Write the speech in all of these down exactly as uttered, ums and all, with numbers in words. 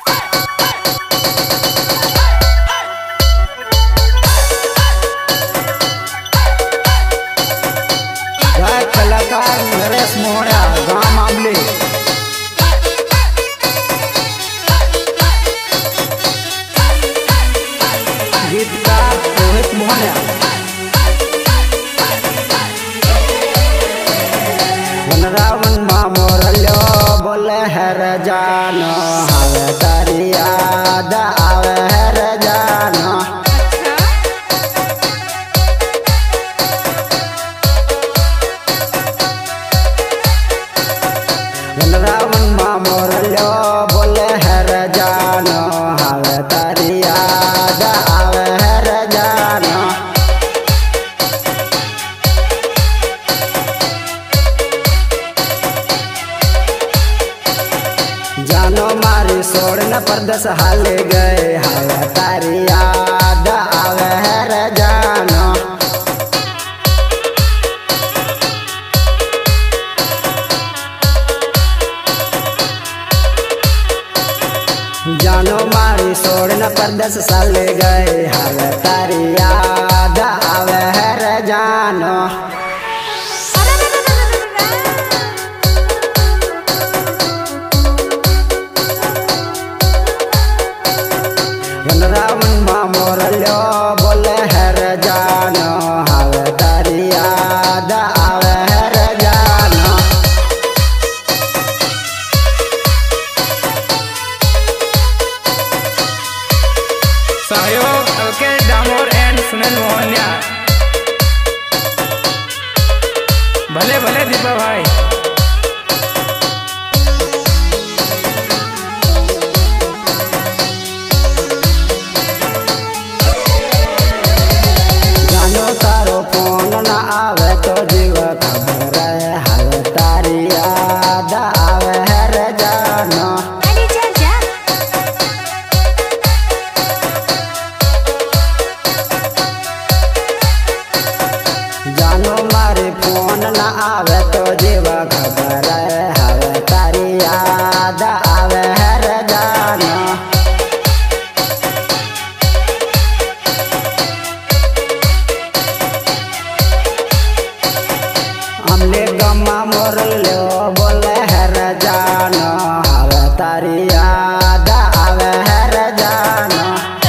कलाकार नरेश मोहरा गांव मामले गीतकार रोहित मोहरा वनरावन मोरल्यो बोले हर जानो हवे तारी याद आवे हर जानो वनरावन मोरल्यो बोले हर जानो हवे तारी याद आवे हर जानो जानो मारी सोड़न परदेस हाले गए हवे तारी याद आवे हर जानो जानो मारी सोड़न परदेस साले गए हवे तारी याद आवे हर जानो वनरावन मोरल्यो बोले हर जानो हवे तारी याद आवे हर जानो सहयोग अलके डामोर एंड सुनील मोहनिया भले भले दीपा भाई तारो फोन न आवे तो जीव खबर हवे तारी याद आवे हर जानो जानो मारे फोन न आवे तो जीव खबर हवे तारी याद आवे हर जानो हमले गम्मा मोरल्यो बोले हर जानो हवे तारी याद आवे हर जानो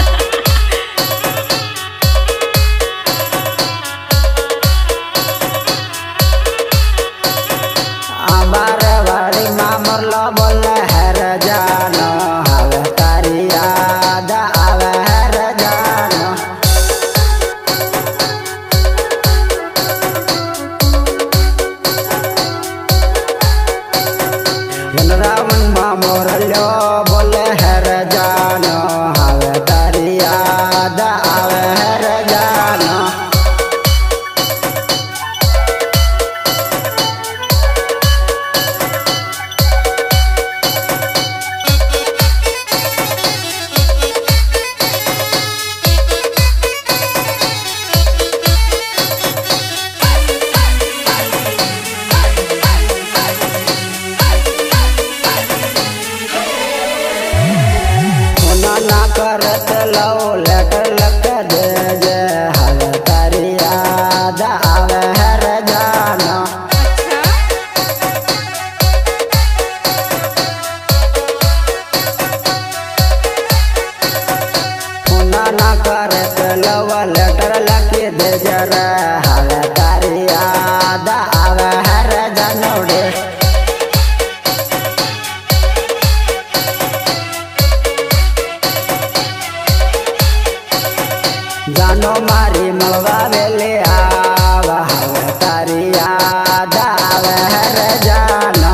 आबार वाली मा मोरलो बोले हर जानो हवे तारी याद आवे हर जानो वनरावन मोरल्यो बोले हर जानो हवे तारी याद आवे हर जानो ना करत लो लेटर लग दे जे हवे तारी याद आवे हर जानो ना करत लो लेटर लग दे जरा हवे तारी याद आवे हर जानो रे जानो मारी मलवा वेले आवा हवे तारी याद आवे हर जानो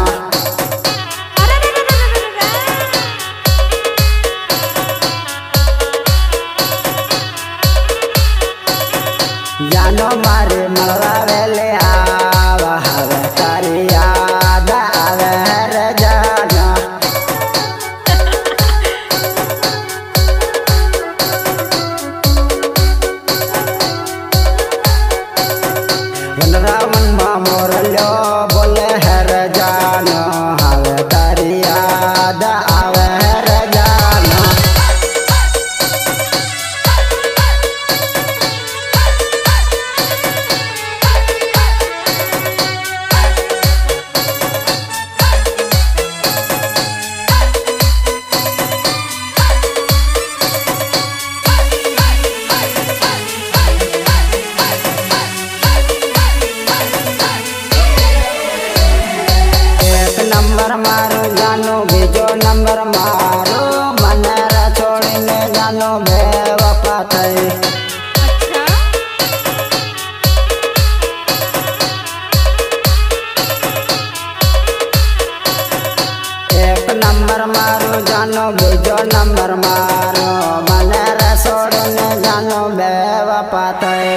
नंबर मारो जानो बीजो नंबर मारो मने रसोड़ ने जानो बेवफा थे।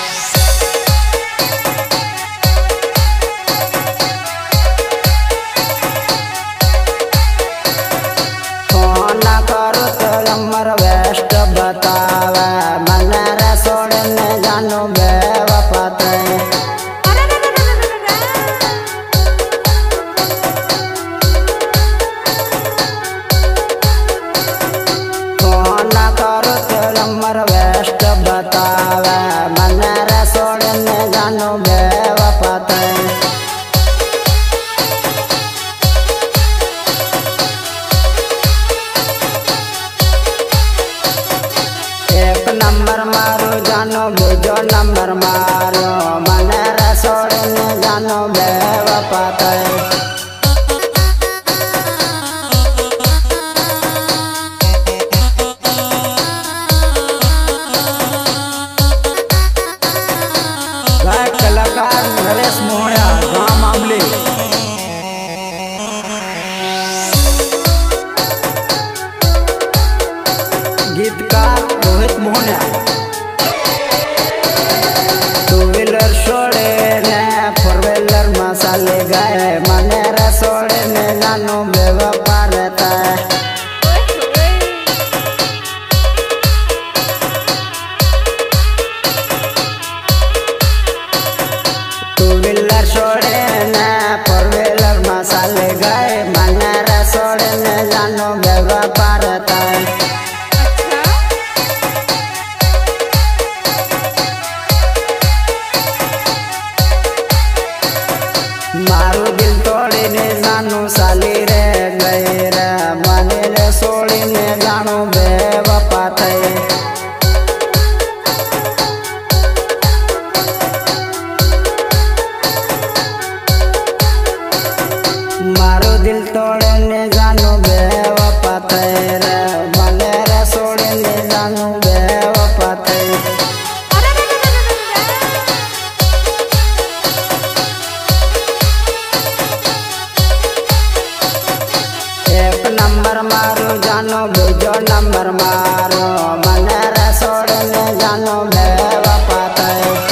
फोन करो तो नंबर वेस्ट बतावे मने रसोड़ ने जानो बेवफा थे। नंबर वेस्ट बतावे मने रसोड़ ने जानो बेवफा थे। एक नंबर मारो जानो बीजो नंबर मारो मने रसोड़ ने जानो बेवफा थे। कलाकार नरेश मोहनिया गांव मामले। गीतकार रोहित मोहनिया। टू व्हीलर छोड़े ने फोर व्हीलर मसाले गए मने रसोड़ ने जानो बेवफा रहता है। टू व्हीलर छोड़े ने फोर व्हीलर मसाले गए मने रसोड़ ने जानो बेवफा रहता है। मारो दिल तोड़ी ने जानो साली रे गई रे मने रसोड़ ने जानो बेवफा थे। मारो दिल तोड़ने जानो बेवफा थे रे मने रसोड़ ने जानो बेवफा थे। एक नंबर मारो जानो बीजो नंबर मारो मने रसोड़ ने जानो बेवफा थे।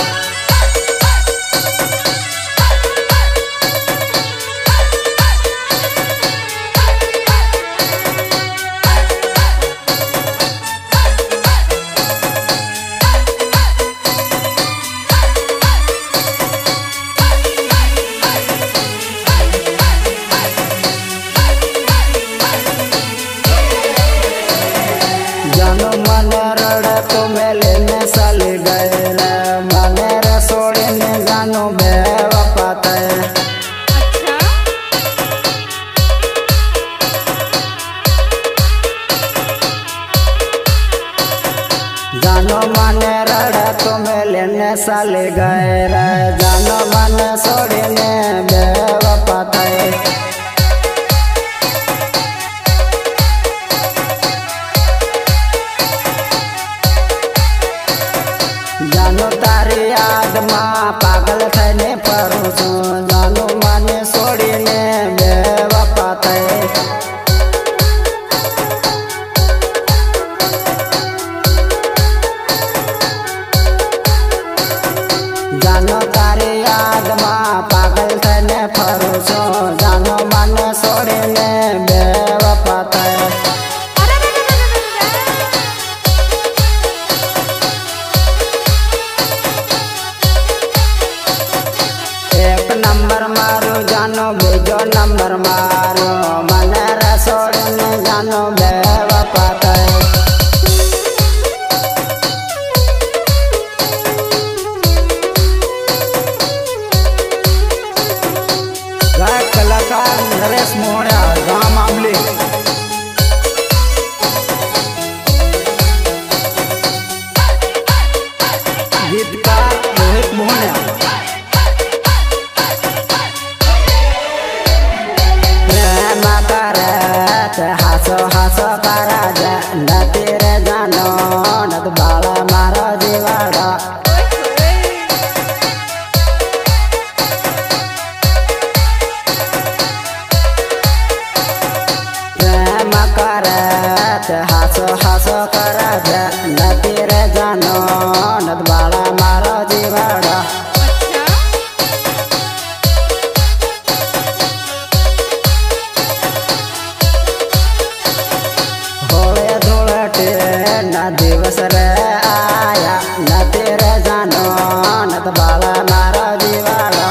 जानो मने रड़े तो मेले में साली गए रे मने रसोड़ ने जानो बेवफा थे। जानो मने रड़े तो मेले में साली गए रे जानो मने सोड़ ने बेवफा थे। जानो तारी याद माँ पागल थने परू छूं जानो मने सोड़ी ने बेवफा थे। जानो तारी याद माँ पागल थने परू छूं जानो मने सोड़ी ने बेवफा थे। एक नंबर मारो जानो बीजो नंबर मारो मने रसोड़ ने जानो बेवफा थे। कलाकार नरेश मोहनिया गांव मामले। गीतकार रोहित मोहनिया। प्रेम करत हासो हासो करा जा तेरे जानो नत बाला मारो जीवाड़ा। हासो हासो कराज नती रे जानो नत बाला मारो जीवाड़ा होले धुलटे न दिवस रे आया नती रे जानो नत बाला मारो जीवाड़ा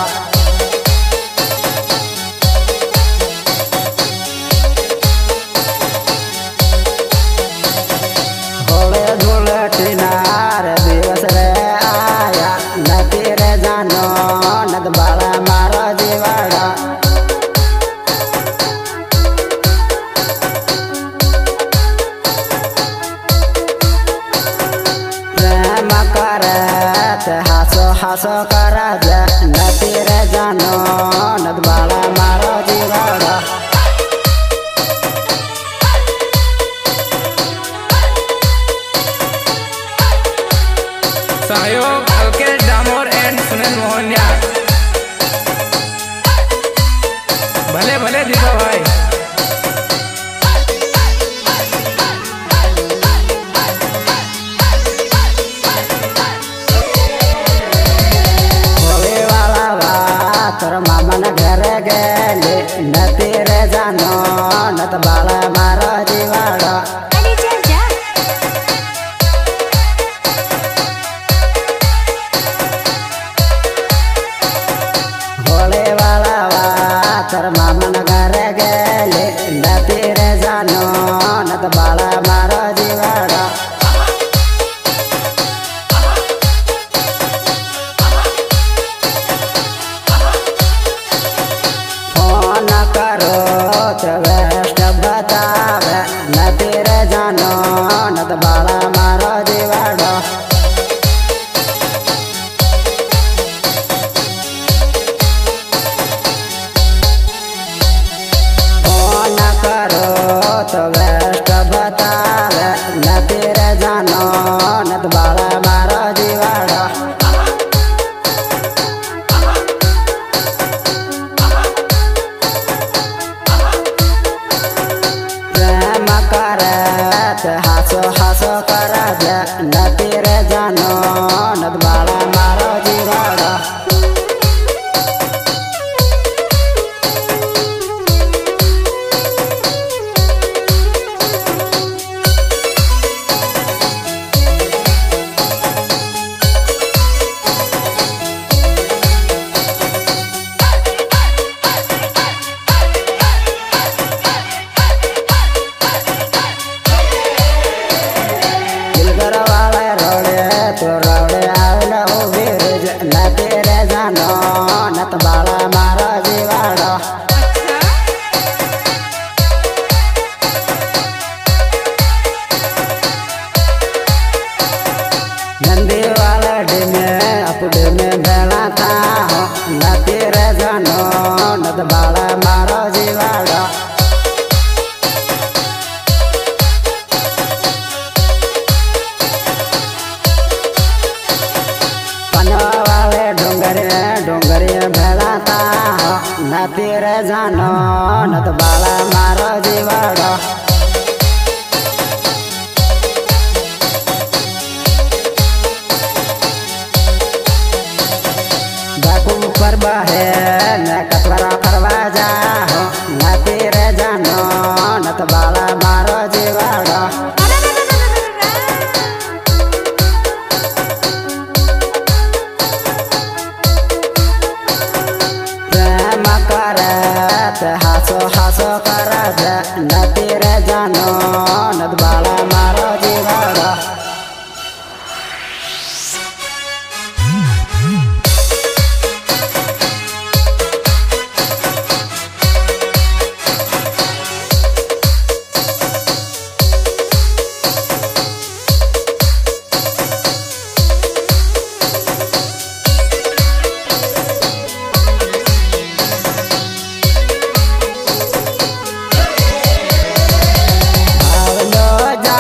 नार दिवस रे आया नती रे जानो नत बाला मारो जीवाड़ा प्रेम करत हासो हासो कराज नती रे जानो नत बाला मारो जीवाड़ा सहयोग अल्केश डामोर एंड सुनील मोहनिया। भले भले दीपा भाई। होली वाला बात तोर मामन घरे गेले नती रे जानो नत बाला मारो जीवाड़ा तर मामन घरे गेले नती रे जानो नत बाला मारो जीवाड़ा फोन करो तो वेस्ट बतावे नती रे जानो नत बाला मारो जीवाड़ा तो वेस्ट बतावे नती रे जानो नत बाला मारो जीवाड़ा प्रेम करत हासो हासो कराज नती रे जानो नत बाला मारो जीवाड़ा तो रौड़े आवेला ओ बीरज नती रे जानो नत बाला मारो जीवाड़ा नंदी वाला डिमे अपडे में बेला था नती रे जानो नत बाला मारो जीवाड़ा डोंगरी भेला था नती रे जानो नत बाला मारो जीवाड़ा बाकू पर बहे न कटवरा फरवा जा नती रे जानो नत बाला मारो जीवाड़ा हासो हासो कराज नती रे जानो नत बाला मारो जीवाड़ा जा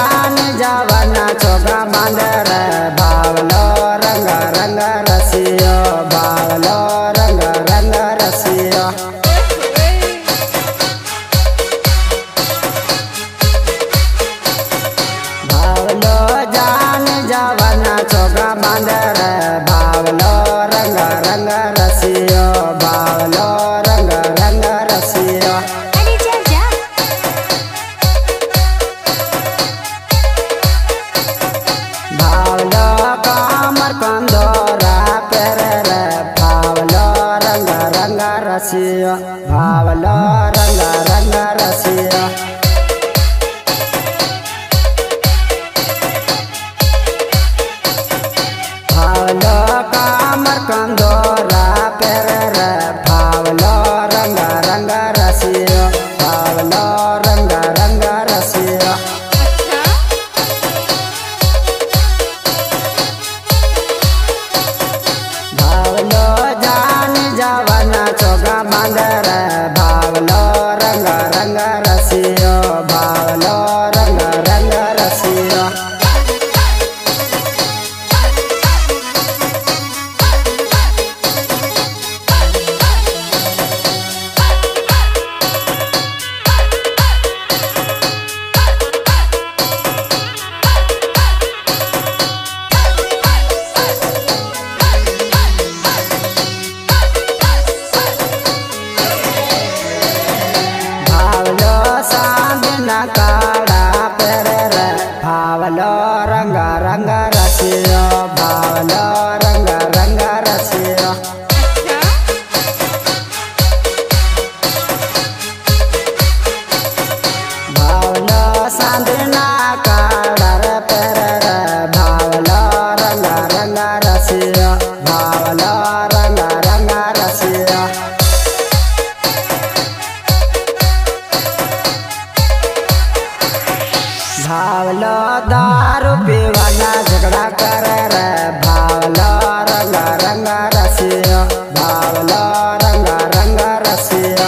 भावलो दारू पीवाना झगड़ा करे रे भावलो रंग रंग रसिया भावलो रंग रंग रसिया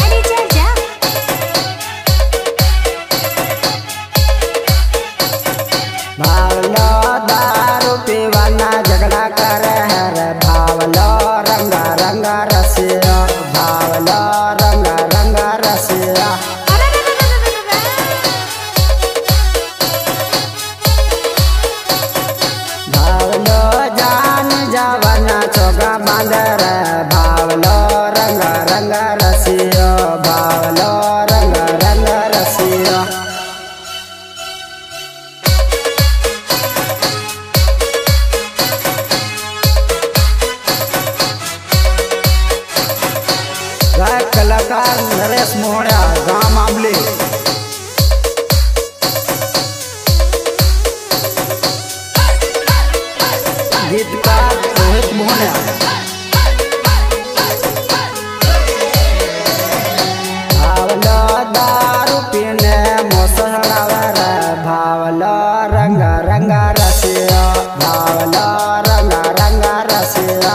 भावलो दारू पीवाना झगड़ा करे रे भावलो रंग रंग रसिया भावलो रंग रंग रसिया चोगा बांधर भावलो रंग रंग रसियो भावलो रंग रंग रसियो गायक कलाकार नरेश मोहनिया गांव मामली गीतकार रोहित मोहनिया भावलो दारू पीने मोसहरावर भावलो रंग रंग रसिया भावलो रंग रंग रसिया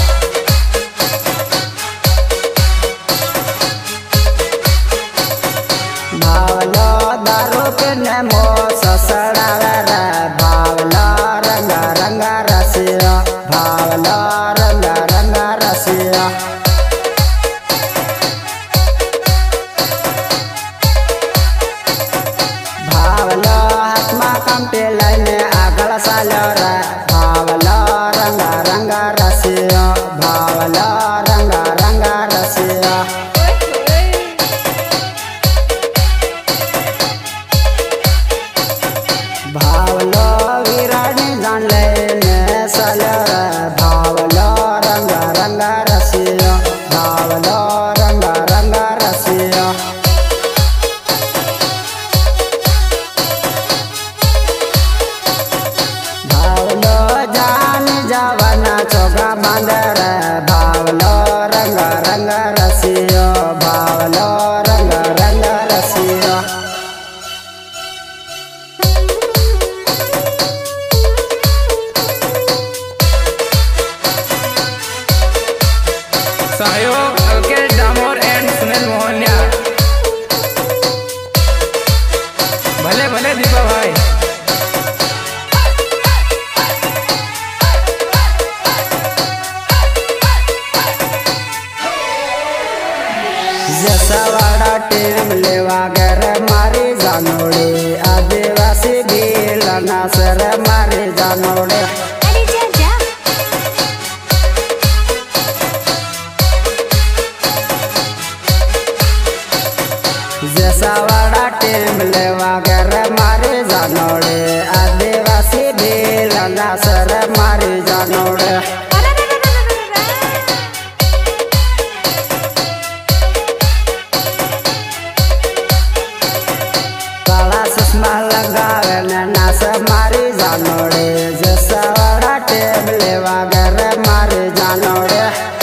भावलो दारू पीने मोसहरावर भावलो रंग रंग रसिया भावलो रंग रंग रसिया भावलो आत्मा कंपे लाइने आगल सालो रे भावलो रंग रंग रसिया भावलो रंग रंग रसिया भावलो विरानी जान लेने सालो रे भावलो रंग रंग रसिया भावलो रंग रंग रसिया भावलो जान जवाना चोगा बांधर भावलो रंग रंग रसिया भावलो रंग रंग रसिया सहयोग अल्केश डामोर एंड सुनील मोहनिया। भले भले दीपा भाई। जसावाड़ा टीम लेवा गर मारी जानोड़े आदिवासी भी लना सर मारी जानोड़े जसावाड़ा टीम लेवा गर मारी जानोड़े आदिवासी भी लना सर मारी जानोड़े लगावे नास मारी जानोड़े जसावाड़ा टेम लेवा गर मारी जानोड़े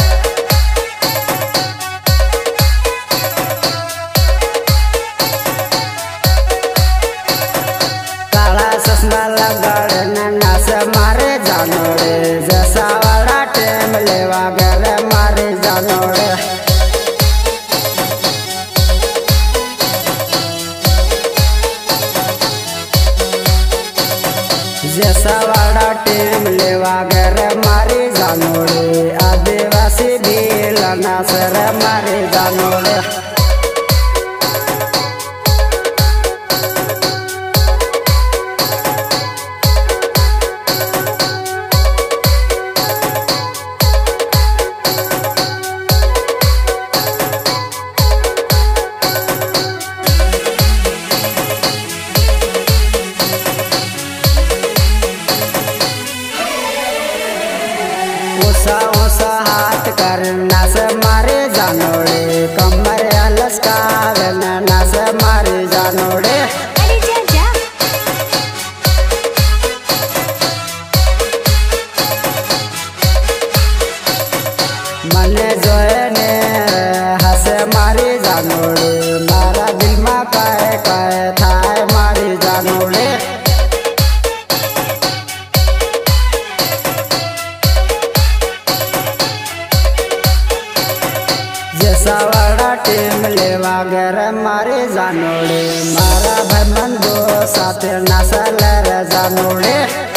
काला चश्मा लगावे नास मारे जानोड़े जसावाड़ा टेम लेवा गर मारी जानोड़े जसावाड़ा टीम लेवा गर मारी जानोड़े आदिवासी भी लना सर मारी जानोड़े ओसा ओसा हाथ कर नास मारे जानोड़े कमर अलसकावे नास मारे जानोड़े मने जोए ने हंसे मारी जानोड़े मारा दिल में काए काए थाए मारी जानोड़े साथ नसल रे जानोड़े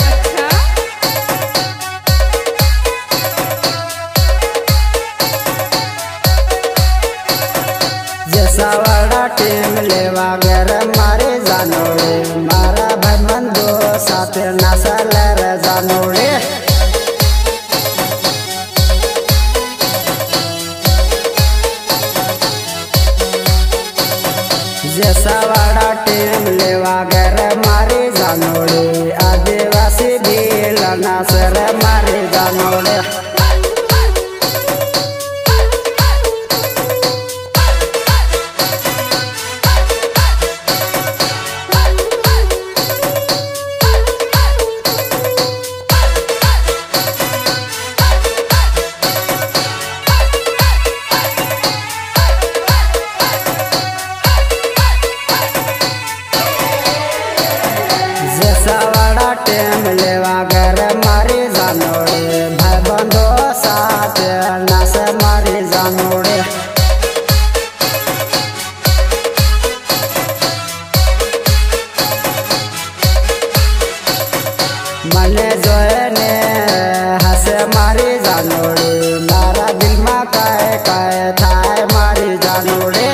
जैसा वाला टीम लेवा गर मारे जानोड़े मारा भाईबंधो साथ नसल रे जानोड़े जैसा वाला टीम लेवा गर मारे जानोड़े आदिवासी भी लना सर मारे जानोड़े टेम लेवा गर मारे जानोड़े भाईबंधो साथ नस मारे जानोड़े मने जोने हंस मारे जानोड़े मारा दिल में काय काय थाय मारे जानोड़े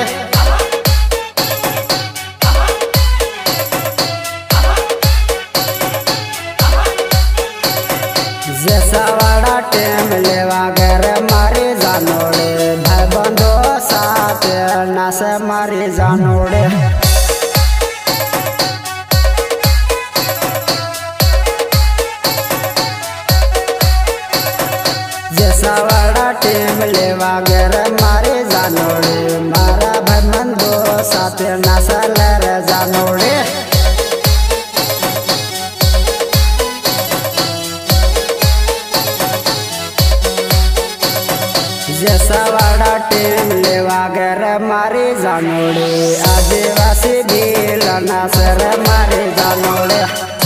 जैसा वाला टेम लेवा गर मारे जानोड़े भाईबंधो साथ नस मारे जानोड़े जैसा वाला टेम लेवा गर मारे जानोड़े मारा भाईबंधो साथ नसल रे जानोड़े जैसा वाला टीम लेवा गर मारे जानोड़े आदिवासी भी लना सर मारे जानोड़े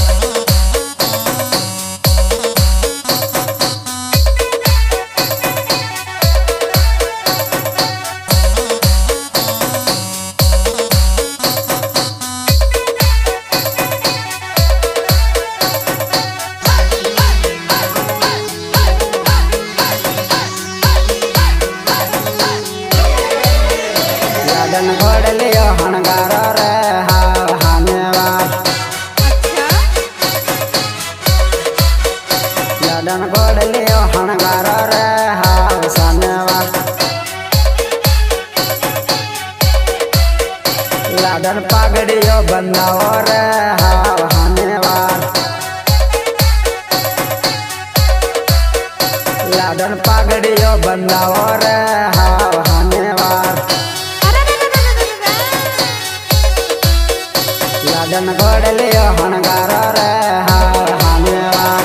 लाडन घोड़ लियो हणगारो रे हाव हानेवार लाडन घोड़ लियो हणगारो रे हाव सानेवार लाडन पागड़ियो बंदाओ रे हाव हानेवार लाडन पागड़ियो बंदाओ रे हाव हानेवार लाडन घोड़ लियो हणगारो रे हाव हानेवार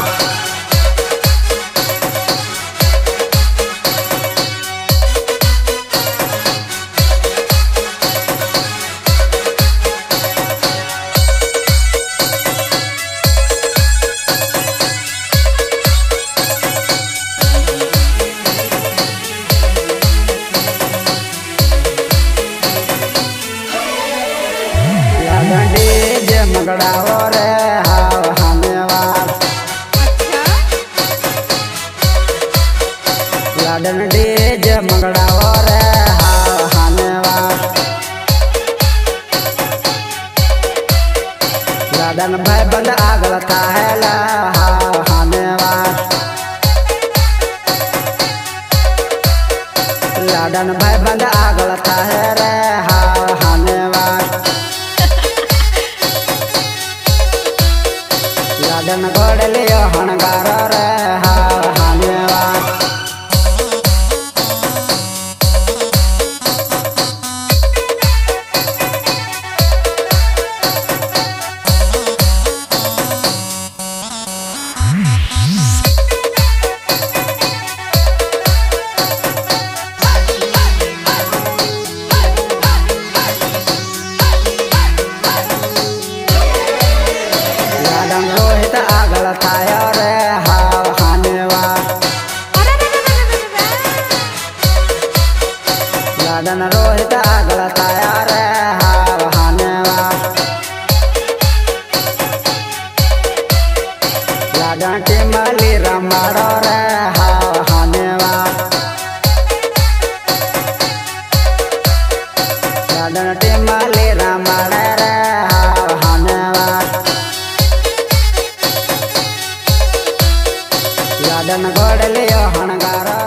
डीजे मगड़ाओ रे हाव हानेवार लाडन डीजे मगड़ाओ रे हाव हानेवार लाडन भाईबंध आगल थाहे ला हाव हानेवार लाडन भाईबंध आगल थाहे रे हाव हानेवार लाडन घोड़ लियो हणगारो रे हाव हानेवार लाडन रोहित आगल तैयार हाव हानेवार रामाड़ो रे हाव हानेवार लादन टीमाली रामाड़े रे हाव हानेवार लादन गोड़ लियो हणगारो